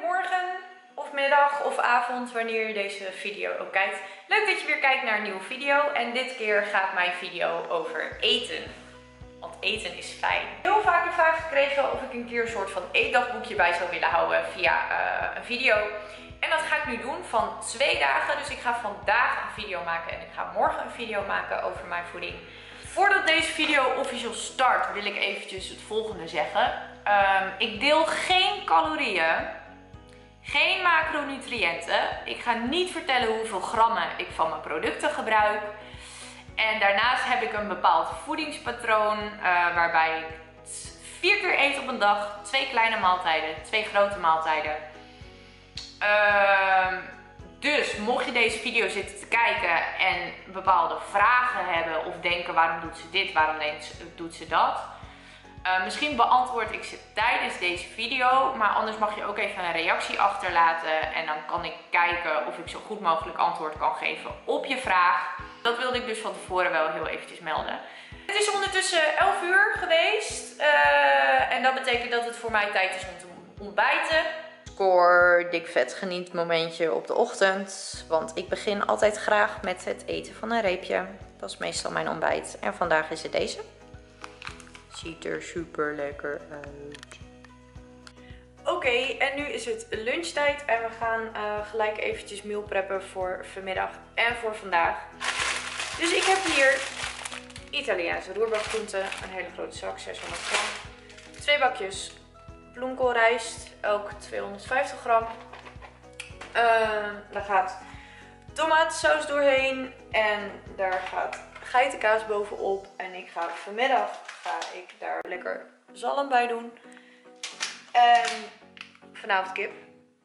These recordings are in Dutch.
morgen of middag of avond, wanneer je deze video ook kijkt. Leuk dat je weer kijkt naar een nieuwe video. En dit keer gaat mijn video over eten. Want eten is fijn. Heel vaak de vraag gekregen of ik een keer een soort van eetdagboekje bij zou willen houden via een video. En dat ga ik nu doen van 2 dagen. Dus ik ga vandaag een video maken en ik ga morgen een video maken over mijn voeding. Voordat deze video officieel start wil ik eventjes het volgende zeggen. Ik deel geen calorieën, geen macronutriënten. Ik ga niet vertellen hoeveel grammen ik van mijn producten gebruik. En daarnaast heb ik een bepaald voedingspatroon waarbij ik 4 keer eet op een dag, 2 kleine maaltijden, 2 grote maaltijden. Dus mocht je deze video zitten te kijken en bepaalde vragen hebben of denken waarom doet ze dit, waarom doet ze dat. Misschien beantwoord ik ze tijdens deze video, maar anders mag je ook even een reactie achterlaten. En dan kan ik kijken of ik zo goed mogelijk antwoord kan geven op je vraag. Dat wilde ik dus van tevoren wel heel eventjes melden. Het is ondertussen 11 uur geweest en dat betekent dat het voor mij tijd is om te ontbijten. Score dik vet geniet momentje op de ochtend, want ik begin altijd graag met het eten van een reepje. Dat is meestal mijn ontbijt en vandaag is het deze. Ziet er super lekker uit. Oké, en nu is het lunchtijd en we gaan gelijk eventjes meal preppen voor vanmiddag en voor vandaag. Dus ik heb hier Italiaanse roerbakgroenten, een hele grote zak, 600 gram. 2 bakjes bloemkoolrijst, elk 250 gram. Daar gaat tomatensaus doorheen en daar gaat geitenkaas bovenop. En ik ga vanmiddag daar lekker zalm bij doen. En vanavond kip.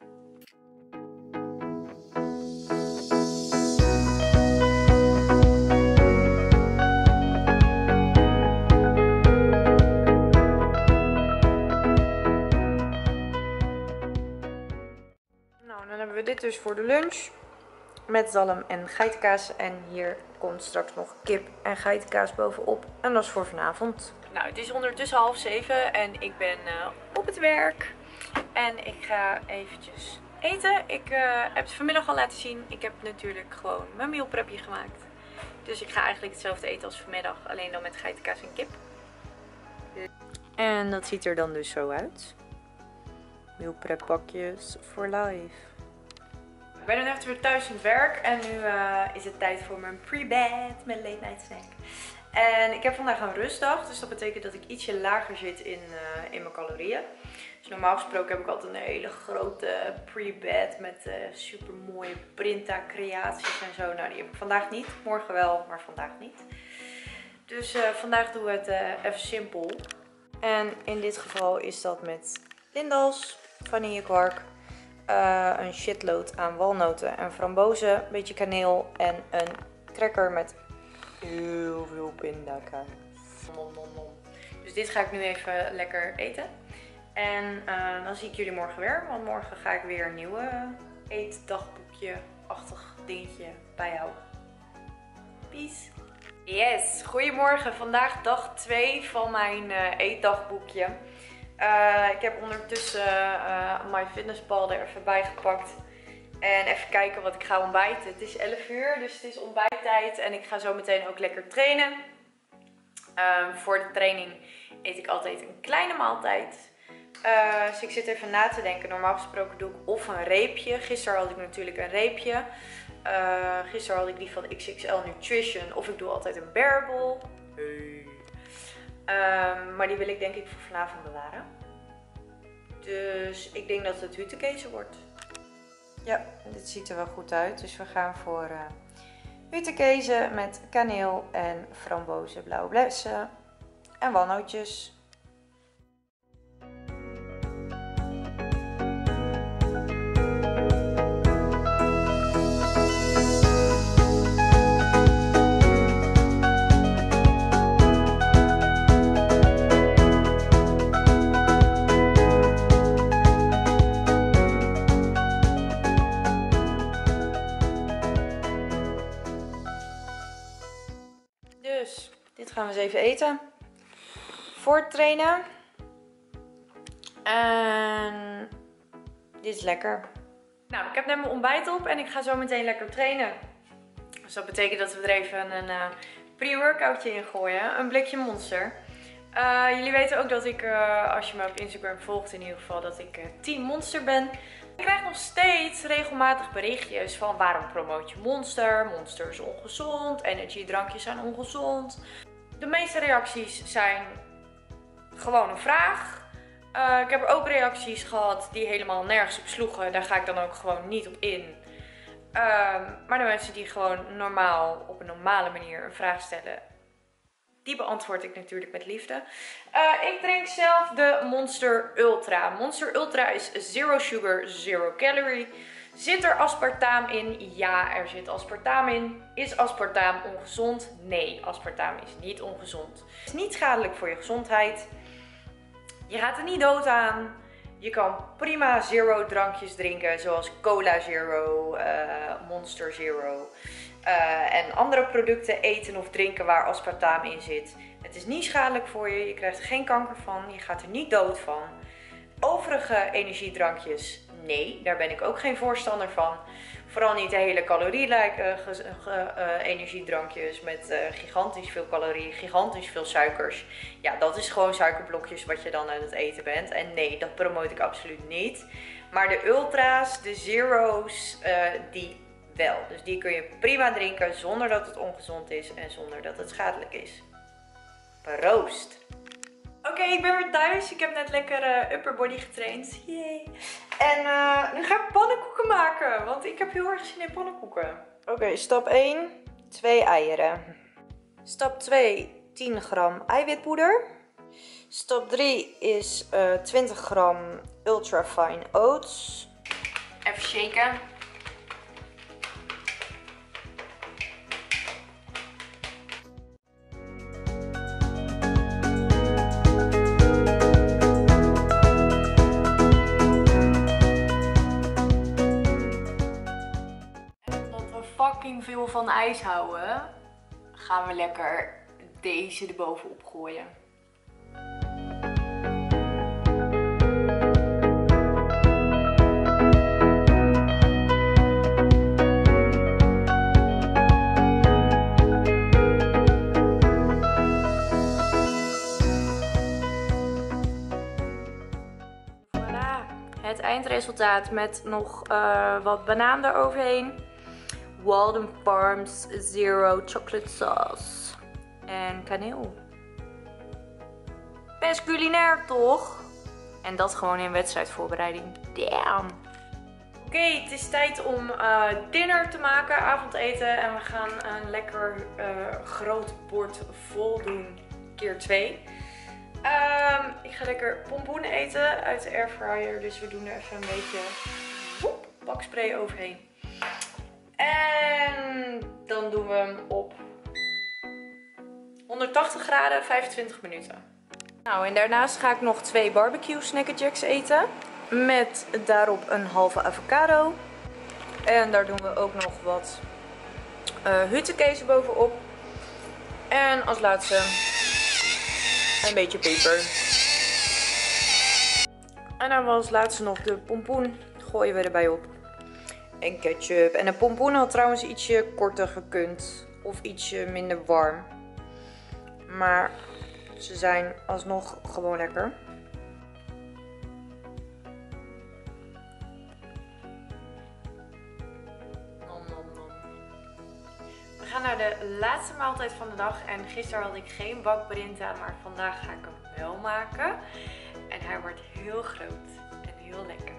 Nou, dan hebben we dit dus voor de lunch. Met zalm en geitenkaas. En hier komt straks nog kip en geitenkaas bovenop. En dat is voor vanavond. Nou, het is ondertussen 6:30 en ik ben op het werk. En ik ga eventjes eten. Ik heb het vanmiddag al laten zien. Ik heb natuurlijk gewoon mijn meal prepje gemaakt. Dus ik ga eigenlijk hetzelfde eten als vanmiddag. Alleen dan met geitenkaas en kip. En dat ziet er dan dus zo uit. Meal prep pakjes voor live. Ik ben nu echt weer thuis aan het werk en nu is het tijd voor mijn pre-bed, mijn late night snack. En ik heb vandaag een rustdag, dus dat betekent dat ik ietsje lager zit in mijn calorieën. Dus normaal gesproken heb ik altijd een hele grote pre-bed met super mooie printa creaties en zo. Nou, die heb ik vandaag niet, morgen wel, maar vandaag niet. Dus vandaag doen we het even simpel. En in dit geval is dat met Lindals, vanillekwark. Een shitload aan walnoten en frambozen, een beetje kaneel en een cracker met heel veel pindakaas. Dus dit ga ik nu even lekker eten. En dan zie ik jullie morgen weer, want morgen ga ik weer een nieuwe eetdagboekje-achtig dingetje bijhouden. Peace! Yes, goedemorgen. Vandaag dag 2 van mijn eetdagboekje. Ik heb ondertussen MyFitnessPal er even bij gepakt. En even kijken wat ik ga ontbijten. Het is 11 uur, dus het is ontbijttijd. En ik ga zo meteen ook lekker trainen. Voor de training eet ik altijd een kleine maaltijd. Dus ik zit even na te denken. Normaal gesproken doe ik of een reepje. Gisteren had ik natuurlijk een reepje. Gisteren had ik die van XXL Nutrition. Of ik doe altijd een bearable. Hey. Maar die wil ik denk ik voor vanavond bewaren. Dus ik denk dat het huttenkezen wordt. Ja, dit ziet er wel goed uit. Dus we gaan voor huttenkezen met kaneel en frambozen, blauwe bessen en walnootjes. Dus dit gaan we eens even eten. Voor het trainen. En Dit is lekker. Nou, ik heb net mijn ontbijt op en ik ga zo meteen lekker trainen. Dus dat betekent dat we er even een pre-workoutje in gooien. Een blikje Monster. Jullie weten ook dat ik, als je me op Instagram volgt in ieder geval, dat ik team Monster ben. Ik krijg nog steeds regelmatig berichtjes van waarom promoot je Monster? Monster is ongezond, energiedrankjes zijn ongezond. De meeste reacties zijn gewoon een vraag. Ik heb ook reacties gehad die helemaal nergens op sloegen. Daar ga ik dan ook gewoon niet op in. Maar de mensen die gewoon normaal, op een normale manier een vraag stellen, die beantwoord ik natuurlijk met liefde. Ik drink zelf de Monster Ultra. Monster Ultra is zero sugar, zero calorie. Zit er aspartaam in? Ja, er zit aspartaam in. Is aspartaam ongezond? Nee, aspartaam is niet ongezond. Het is niet schadelijk voor je gezondheid. Je gaat er niet dood aan. Je kan prima zero drankjes drinken, zoals Cola Zero, Monster Zero. En andere producten eten of drinken waar aspartaam in zit. Het is niet schadelijk voor je. Je krijgt er geen kanker van. Je gaat er niet dood van. Overige energiedrankjes, nee. Daar ben ik ook geen voorstander van. Vooral niet de hele calorierijke energiedrankjes met gigantisch veel calorieën, gigantisch veel suikers. Ja, dat is gewoon suikerblokjes wat je dan aan het eten bent. En nee, dat promote ik absoluut niet. Maar de ultra's, de zero's, die wel. Dus die kun je prima drinken zonder dat het ongezond is en zonder dat het schadelijk is. Proost! Oké, ik ben weer thuis. Ik heb net lekker upper body getraind. Yay! En nu ga ik pannenkoeken maken, want ik heb heel erg zin in pannenkoeken. Oké, stap 1, 2 eieren. Stap 2, 10 gram eiwitpoeder. Stap 3 is 20 gram ultra fine oats. Even shaken. Veel van ijs houden, gaan we lekker deze erbovenop gooien. Voilà, het eindresultaat met nog wat banaan eroverheen. Walden Farms Zero Chocolate Sauce. En kaneel. Best culinair toch? En dat gewoon in wedstrijdvoorbereiding. Damn! Oké, het is tijd om dinner te maken, avondeten. En we gaan een lekker groot bord vol doen. Keer 2. Ik ga lekker pompoen eten uit de airfryer. Dus we doen er even een beetje bakspray overheen. En dan doen we hem op 180 graden, 25 minuten. Nou, en daarnaast ga ik nog 2 barbecue snackerjacks eten. Met daarop een halve avocado. En daar doen we ook nog wat huttenkees bovenop. En als laatste een beetje peper. En dan als laatste nog de pompoen. Gooien we erbij op. En ketchup. En de pompoen had trouwens ietsje korter gekund. Of ietsje minder warm. Maar ze zijn alsnog gewoon lekker. Nom, nom, nom. We gaan naar de laatste maaltijd van de dag. En gisteren had ik geen bakbrinta, maar vandaag ga ik hem wel maken. En hij wordt heel groot en heel lekker.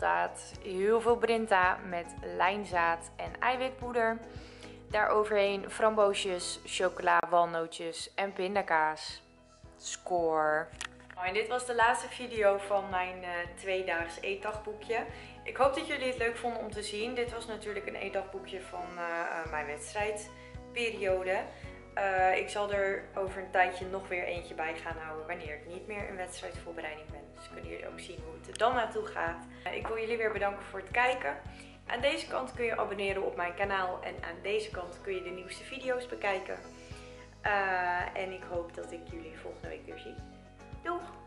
staat heel veel Brinta met lijnzaad en eiwitpoeder. Daaroverheen framboosjes, chocola, walnootjes en pindakaas. Score! En dit was de laatste video van mijn tweedaags eetdagboekje. Ik hoop dat jullie het leuk vonden om te zien. Dit was natuurlijk een eetdagboekje van mijn wedstrijdperiode. Ik zal er over een tijdje nog weer eentje bij gaan houden wanneer ik niet meer in wedstrijdvoorbereiding ben. Dus kunnen jullie ook zien hoe het er dan naartoe gaat. Ik wil jullie weer bedanken voor het kijken. Aan deze kant kun je abonneren op mijn kanaal en aan deze kant kun je de nieuwste video's bekijken. En ik hoop dat ik jullie volgende week weer zie. Doeg!